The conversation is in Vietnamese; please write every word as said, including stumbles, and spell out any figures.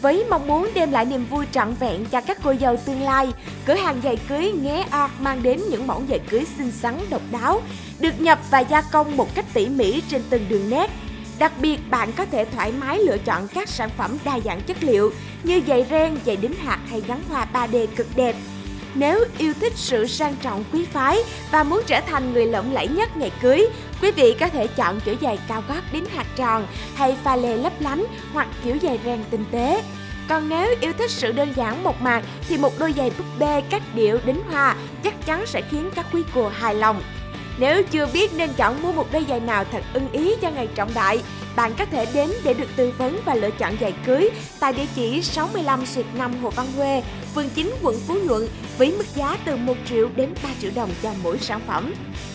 Với mong muốn đem lại niềm vui trọn vẹn cho các cô dâu tương lai, cửa hàng giày cưới Nghé Art mang đến những mẫu giày cưới xinh xắn độc đáo, được nhập và gia công một cách tỉ mỉ trên từng đường nét. Đặc biệt, bạn có thể thoải mái lựa chọn các sản phẩm đa dạng chất liệu như giày ren, giày đính hạt hay gắn hoa ba D cực đẹp. Nếu yêu thích sự sang trọng quý phái và muốn trở thành người lộng lẫy nhất ngày cưới, quý vị có thể chọn kiểu giày cao gót đính hạt tròn hay pha lê lấp lánh hoặc kiểu giày ren tinh tế. Còn nếu yêu thích sự đơn giản mộc mạc thì một đôi giày búp bê cách điệu đính hoa chắc chắn sẽ khiến các quý cô hài lòng. Nếu chưa biết nên chọn mua một đôi giày nào thật ưng ý cho ngày trọng đại, bạn có thể đến để được tư vấn và lựa chọn giày cưới tại địa chỉ sáu mươi lăm xuyệt năm Hồ Văn Huê, phường chín, quận Phú Nhuận với mức giá từ một triệu đến ba triệu đồng cho mỗi sản phẩm.